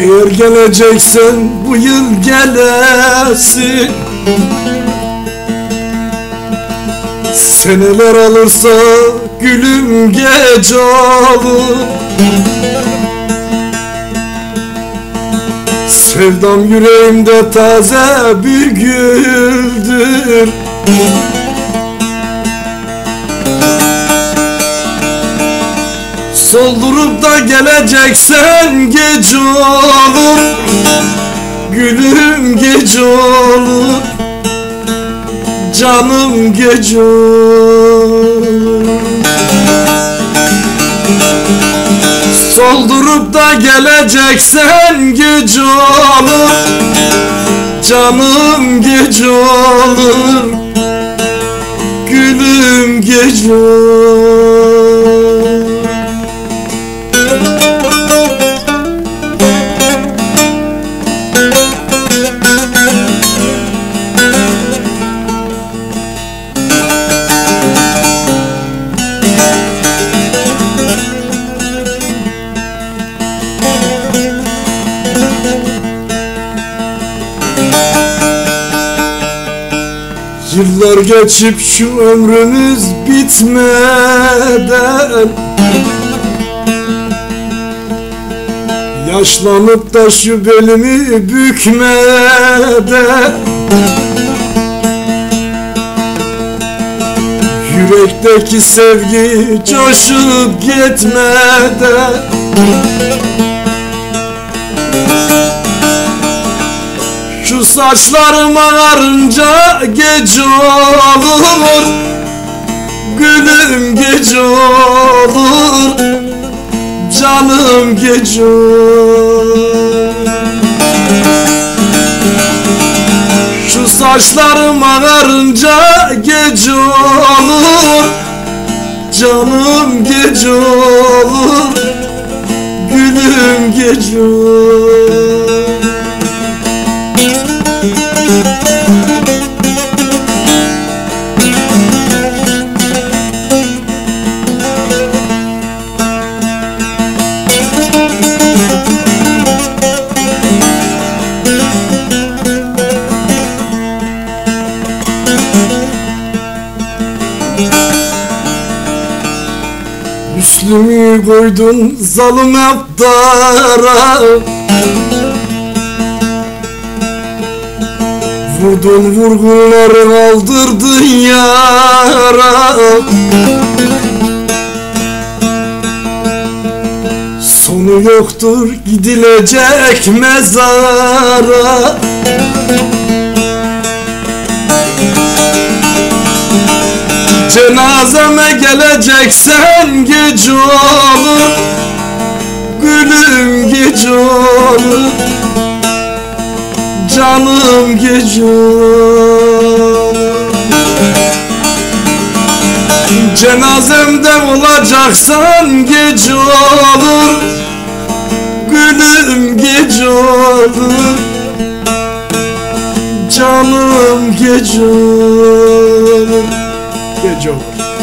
Eğer geleceksen bu yıl gelesin, seneler alırsa gülüm gece olur. Sevdam yüreğimde taze bir güldür. Soldurup da geleceksen gece olur, gülüm gece olur, canım gece olur. Soldurup da geleceksen gece olur, canım gece olur, gülüm gece olur. Yıllar geçip şu ömrümüz bitmeden, yaşlanıp da şu belimi bükmeden, yürekteki sevgi coşup gitmeden, şu saçlarım ağarınca gece olur, gülüm gece olur, canım gece olur. Şu saçlarım ağarınca gece olur, canım gece olur, gülüm gece olur. Üstümü koydun zalim aptara, vurdun vurgunları aldırdın yara. Sonu yoktur gidilecek mezara. Cenazeme geleceksen gece olur, gülüm gece olur, canım gece olur. Cenazemde olacaksan gece olur, gülüm gece olur, canım gece olur, gece olur.